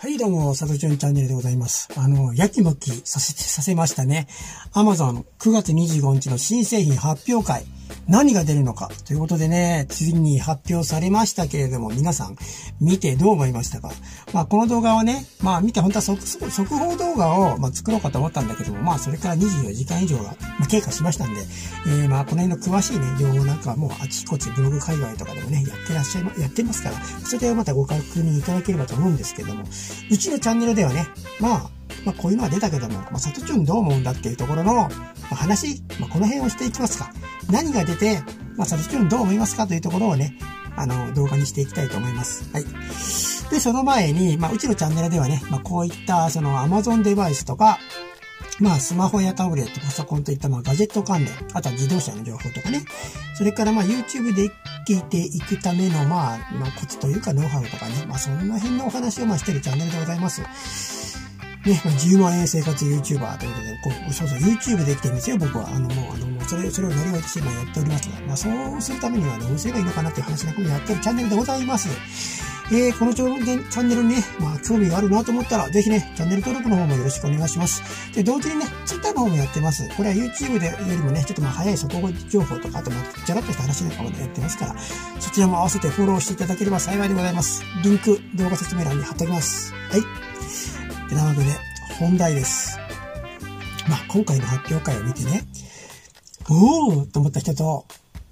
はい、どうも、さとちゅんチャンネルでございます。やきもきさせましたね。Amazon 9月25日の新製品発表会。何が出るのかということでね、次に発表されましたけれども、皆さん見てどう思いましたか？この動画はね、見て本当は速報動画を、作ろうかと思ったんだけども、それから24時間以上が、経過しましたんで、この辺の詳しいね、情報なんかはもうあちこちブログ界隈とかでもね、やってますから、それでまたご確認いただければと思うんですけども、うちのチャンネルではね、こういうのは出たけども、さとちゅんどう思うんだっていうところの、話、この辺をしていきますか。何が出て、さとちゅんどう思いますかというところをね、動画にしていきたいと思います。はい。で、その前に、うちのチャンネルではね、こういった、Amazon デバイスとか、スマホやタブレット、パソコンといったガジェット関連、あとは自動車の情報とかね、それからYouTube で聞いていくための、コツというかノウハウとかね、その辺のお話をしているチャンネルでございます。ね、10万円生活 YouTuber ということで、そう、YouTube できてるんですよ、僕は。それをなりわいとしてやっておりますが、そうするためにはどうすればいいのかなっていう話なんかもやってるチャンネルでございます。このチャンネルにね、興味があるなと思ったら、ぜひね、チャンネル登録の方もよろしくお願いします。で、同時にね、Twitter の方もやってます。これは YouTube でよりもね、ちょっと早い速報情報とか、あとちゃらっとした話なんかもやってますから、そちらも合わせてフォローしていただければ幸いでございます。リンク、動画説明欄に貼っておきます。はい。なのでね、本題です。今回の発表会を見てね、おーと思った人と、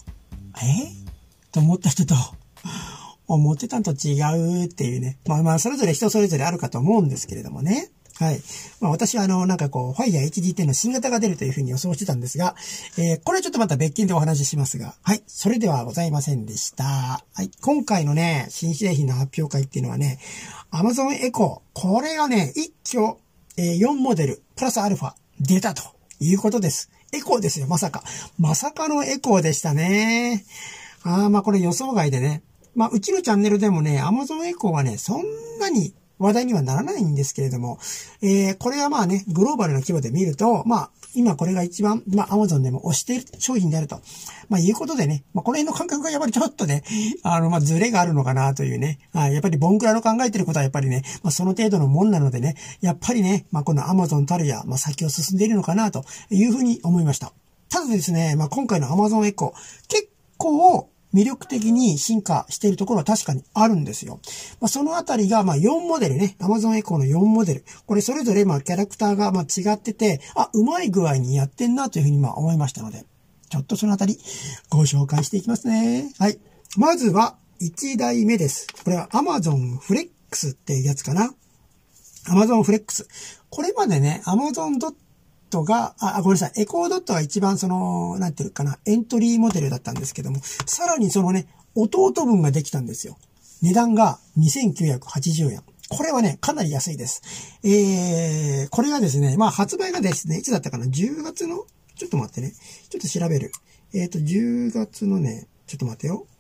と思った人と、思ってたんと違うっていうね。それぞれ人それぞれあるかと思うんですけれどもね。はい。私はFire HD10 の新型が出るというふうに予想してたんですが、これちょっとまた別件でお話ししますが、はい。それではございませんでした。はい。今回のね、新製品の発表会っていうのはね、Amazon Echo。これがね、一挙、4モデル、プラスアルファ、出たということです。エコーですよ、まさか。まさかのエコーでしたね。これ予想外でね。うちのチャンネルでもね、Amazon Echo はね、そんなに話題にはならないんですけれども、これはグローバルな規模で見ると、今これが一番、Amazon でも推している商品であると、いうことでね、この辺の感覚がやっぱりちょっとね、ズレがあるのかなというね、やっぱりボンクラの考えてることはやっぱりね、その程度のもんなのでね、やっぱりね、この Amazon たるや、先を進んでいるのかなというふうに思いました。ただですね、今回の Amazon Echo、結構、魅力的に進化しているところは確かにあるんですよ。そのあたりが、4モデルね。Amazon Echo の4モデル。これそれぞれ、キャラクターが、違ってて、うまい具合にやってんなというふうに、思いましたので、ちょっとそのあたり、ご紹介していきますね。はい。まずは、1台目です。これは Amazon Flex っていうやつかな。Amazon Flex。これまでね、Amazonが、ごめんなさい。エコードットが一番なんていうかな、エントリーモデルだったんですけども、さらに弟分ができたんですよ。値段が2980円。これはね、かなり安いです。これがですね、発売がですね、いつだったかな ?10 月の、ちょっと待ってね。ちょっと調べる。10月のね、ちょっと待ってよ。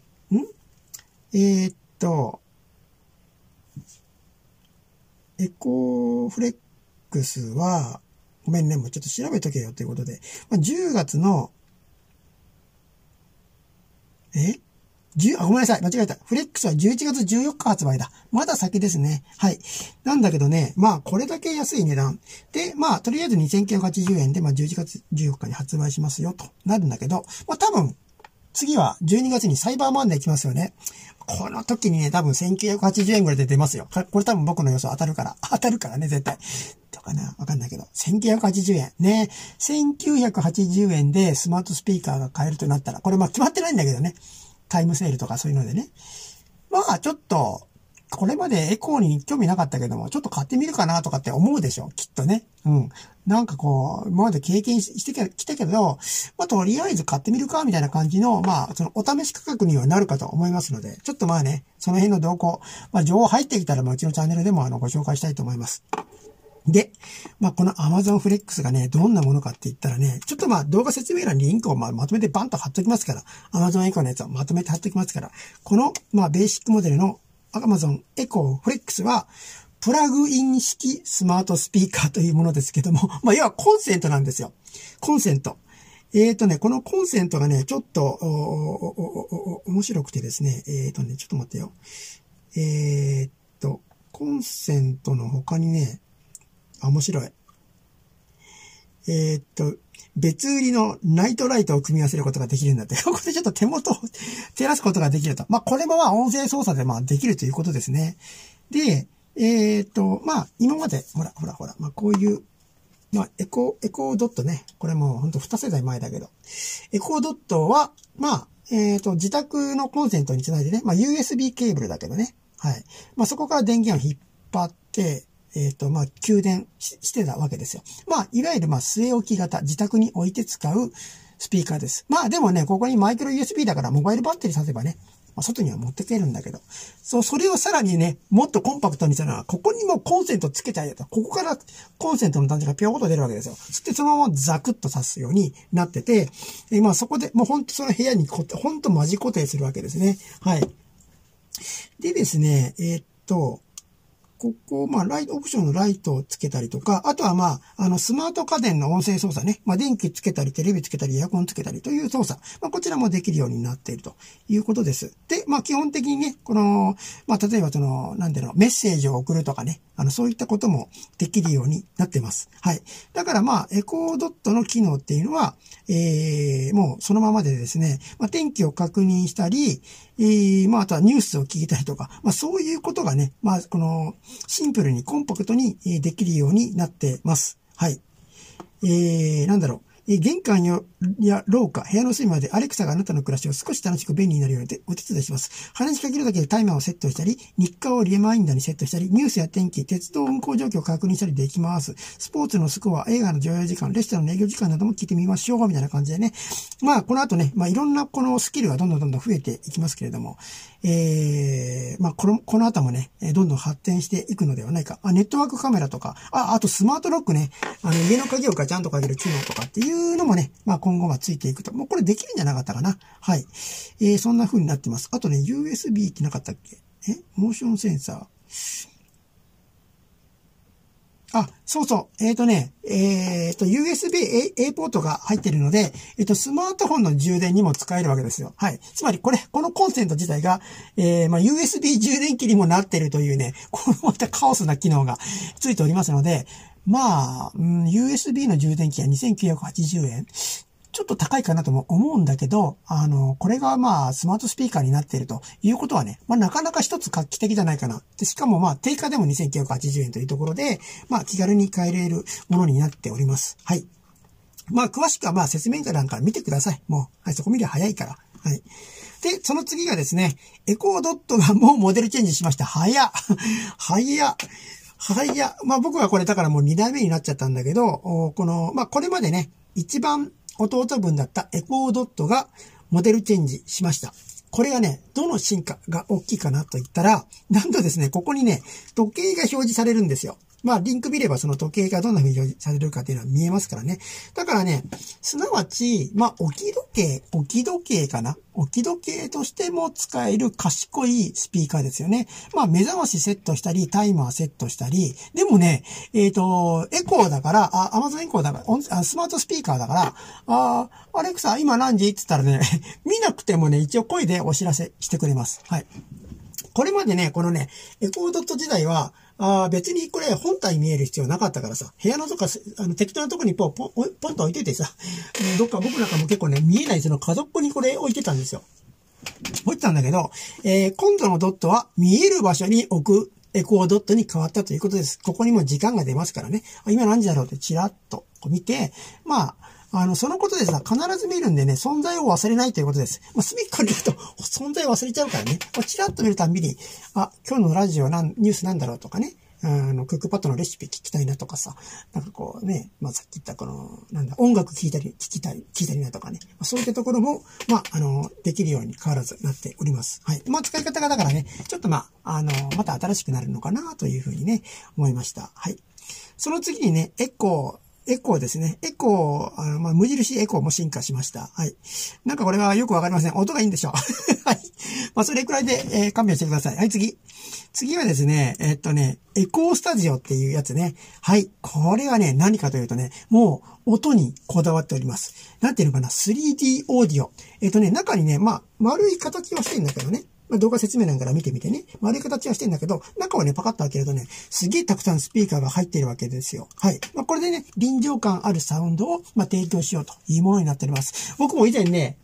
エコーフレックスは、ごめんね、もうちょっと調べとけよということで。10月の、ごめんなさい、間違えた。フレックスは11月14日発売だ。まだ先ですね。はい。なんだけどね、これだけ安い値段。で、とりあえず2980円で、11月14日に発売しますよ、となるんだけど、多分、次は12月にサイバーマンデー来ますよね。この時にね、多分1980円ぐらいで出ますよ。これ多分僕の予想当たるからね、絶対。どうかなわかんないけど。1980円。ね。1980円でスマートスピーカーが買えるとなったら、これ決まってないんだけどね。タイムセールとかそういうのでね。ちょっと、これまでエコーに興味なかったけども、ちょっと買ってみるかなとかって思うでしょきっとね。うん。今まで経験してきたけど、とりあえず買ってみるかみたいな感じの、お試し価格にはなるかと思いますので、ちょっとその辺の動向、情報入ってきたら、うちのチャンネルでもご紹介したいと思います。で、この Amazon Flex がね、どんなものかって言ったらね、ちょっと動画説明欄にリンクをまとめてバンと貼っときますから、Amazon Echo のやつをまとめて貼っときますから、この、ベーシックモデルの Amazon Echo Flex は、プラグイン式スマートスピーカーというものですけども、要はコンセントなんですよ。コンセント。このコンセントがね、ちょっと、面白くてですね、ちょっと待ってよ。 コンセントの他にね、面白い。別売りのナイトライトを組み合わせることができるんだって。ここでちょっと手元を照らすことができると。これも音声操作でできるということですね。で、今まで、ほら、こういう、エコードットね。これもうほんと2世代前だけど。エコードットは、自宅のコンセントにつないでね。USB ケーブルだけどね。はい。そこから電源を引っ張って、給電してたわけですよ。いわゆる据え置き型、自宅に置いて使うスピーカーです。でもね、ここにマイクロ USB だからモバイルバッテリーさせばね、外には持ってけるんだけど。それをさらにね、もっとコンパクトにしたのは、ここにもコンセントつけちゃえよと。ここからコンセントの端子がピョーっと出るわけですよ。そしてそのままザクッと挿すようになってて、そこで、もうほんとその部屋にほんとマジ固定するわけですね。はい。でですね、ここ、オプションのライトをつけたりとか、あとはスマート家電の音声操作ね。電気つけたり、テレビつけたり、エアコンつけたりという操作。こちらもできるようになっているということです。で、基本的にね、この、例えばメッセージを送るとかね、そういったこともできるようになっています。はい。だからエコードットの機能っていうのは、もうそのままでですね、天気を確認したり、あとはニュースを聞いたりとか、そういうことがね、この、シンプルにコンパクトにできるようになってます。はい。玄関や廊下、部屋の隅までアレクサがあなたの暮らしを少し楽しく便利になるようにお手伝いします。話しかけるだけでタイマーをセットしたり、日課をリマインダーにセットしたり、ニュースや天気、鉄道運行状況を確認したりできます。スポーツのスコア、映画の上映時間、レストランの営業時間なども聞いてみましょう、みたいな感じでね。この後ね、いろんなこのスキルがどんどん増えていきますけれども、この後もね、どんどん発展していくのではないか。ネットワークカメラとか、あとスマートロックね、家の鍵をガチャンとかける機能とかっていうのもね、今後はついていくと。もうこれできるんじゃなかったかな。はい。そんな風になってます。あとね、USB ってなかったっけ？モーションセンサー。そうそう。USB A ポートが入っているので、スマートフォンの充電にも使えるわけですよ。はい。つまりこのコンセント自体が、USB 充電器にもなっているというね、このまたカオスな機能がついておりますので、USB の充電器は2980円。ちょっと高いかなとも思うんだけど、これがスマートスピーカーになっているということはね、なかなか一つ画期的じゃないかな。で、しかも定価でも2980円というところで、気軽に買えれるものになっております。はい。詳しくは説明欄から見てください。もう、はい、そこ見りゃ早いから。はい。で、その次がですね、エコードットがもうモデルチェンジしました。早っ。僕はこれだからもう2代目になっちゃったんだけど、これまでね、一番弟分だったエコードットがモデルチェンジしました。これがね、どの進化が大きいかなと言ったら、なんとですね、ここにね、時計が表示されるんですよ。リンク見ればその時計がどんな風に表示されるかっていうのは見えますからね。だからね、すなわち、置き時計かな。置き時計としても使える賢いスピーカーですよね。目覚ましセットしたり、タイマーセットしたり、でもね、エコーだから、Amazon エコーだから、スマートスピーカーだから、アレクサ、今何時って言ったらね、見なくてもね、一応声でお知らせしてくれます。はい。これまでね、このね、エコードット時代は、別にこれ本体見える必要なかったからさ、部屋のとか、適当なとこにポンと置いててさ、どっか僕なんかも結構ね、見えないその角っこにこれ置いてたんですよ。置いてたんだけど、今度のドットは見える場所に置くエコードットに変わったということです。ここにも時間が出ますからね。今何時だろうってチラッと見て、そのことでさ、必ず見るんでね、存在を忘れないということです。隅っこにいると、存在忘れちゃうからね。チラッと見るたんびに、今日のラジオニュースなんだろうとかね。クックパッドのレシピ聞きたいなとかさ、さっき言った音楽聞いたりなとかね。そういったところも、できるように変わらずなっております。はい。使い方がだからね、ちょっとまた新しくなるのかなというふうにね、思いました。はい。その次にね、エコーですね。エコー、無印エコーも進化しました。はい。これはよくわかりません。音がいいんでしょう。はい。それくらいで、勘弁してください。はい、次はですね、エコースタジオっていうやつね。はい。これはね、何かというとね、もう、音にこだわっております。なんていうのかな、3D オーディオ。中にね、丸い形はしてるんだけどね。 まあ、動画説明欄から見てみてね。丸い形はしてんだけど、中をね、パカッと開けるとね、すげえたくさんスピーカーが入っているわけですよ。はい。まあ、これでね、臨場感あるサウンドを、まあ、提供しようというものになっております。僕も以前ね、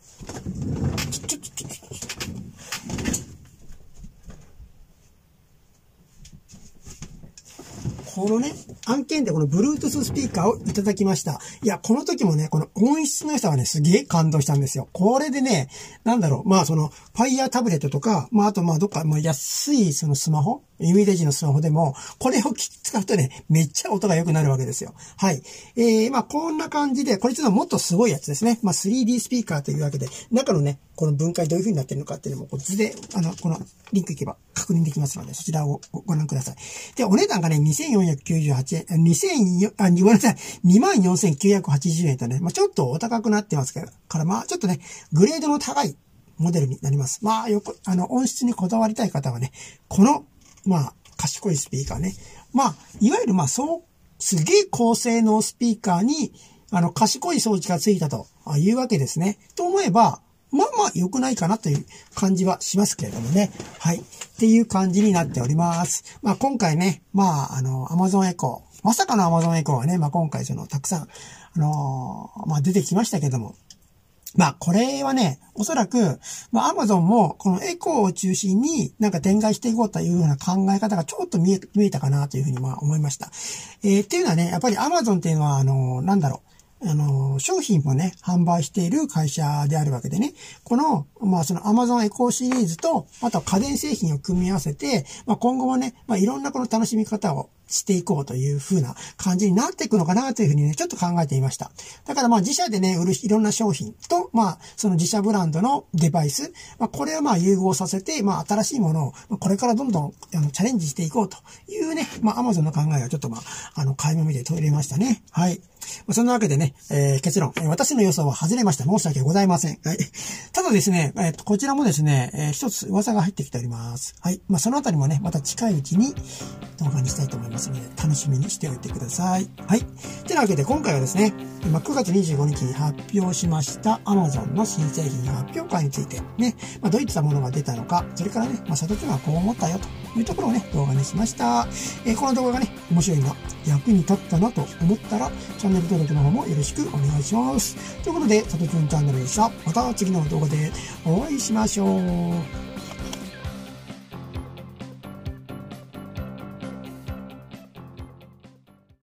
このね、案件でこの Bluetooth スピーカーをいただきました。いや、この時もね、この音質の良さはね、すげえ感動したんですよ。これでね、なんだろう、まあその、Fire タブレットとか、まああとまあどっか、まあ安いそのスマホ、イミデージのスマホでも、これを使うとね、めっちゃ音が良くなるわけですよ。はい。まあこんな感じで、これちょっともっとすごいやつですね。まあ 3D スピーカーというわけで、中のね、この分解どういう風になってるのかっていうのも、こう図で、このリンク行けば確認できますので、そちらをご覧ください。で、お値段がね、2498円、ごめんなさい、24,980円とね、まあちょっとお高くなってますから、まあちょっとね、グレードの高いモデルになります。まあ音質にこだわりたい方はね、この、まあ、賢いスピーカーね。まあ、いわゆるすげえ高性能スピーカーに、賢い装置がついたというわけですね。と思えば、まあまあ良くないかなという感じはしますけれどもね。はい。っていう感じになっております。まあ今回ね、まあAmazon Echo、まさかの Amazon Echo はね、まあ今回たくさん、まあ出てきましたけども、まあ、これはね、おそらく、まあ、Amazon も、このエコーを中心になんか展開していこうというような考え方がちょっと見えたかなというふうにまあ思いました。っていうのはね、やっぱり Amazon っていうのは、なんだろう。商品もね、販売している会社であるわけでね、この、まあその Amazon エコーシリーズと、あとは家電製品を組み合わせて、まあ今後もね、まあいろんなこの楽しみ方をしていこうという風な感じになっていくのかなというふうにね、ちょっと考えていました。だからまあ自社でね、売るいろんな商品と、まあその自社ブランドのデバイス、まあこれをまあ融合させて、まあ新しいものを、これからどんどんチャレンジしていこうというね、まあ Amazon の考えをちょっとまあ、垣間見て取り入れましたね。はい。そんなわけでね、結論、私の予想は外れました。申し訳ございません。はい。ただですね、こちらもですね、一つ噂が入ってきております。はい。まあそのあたりもね、また近いうちに動画にしたいと思いますので、楽しみにしておいてください。はい。てなわけで今回はですね、9月25日に発表しました Amazon の新製品発表会についてね、まあ、どういったものが出たのか、それからね、まあ、佐藤君はこう思ったよというところをね、動画にしました。この動画がね、面白いな、役に立ったなと思ったら、チャンネル登録の方もよろしくお願いします。ということで、佐藤君チャンネルでした。また次の動画でお会いしましょう。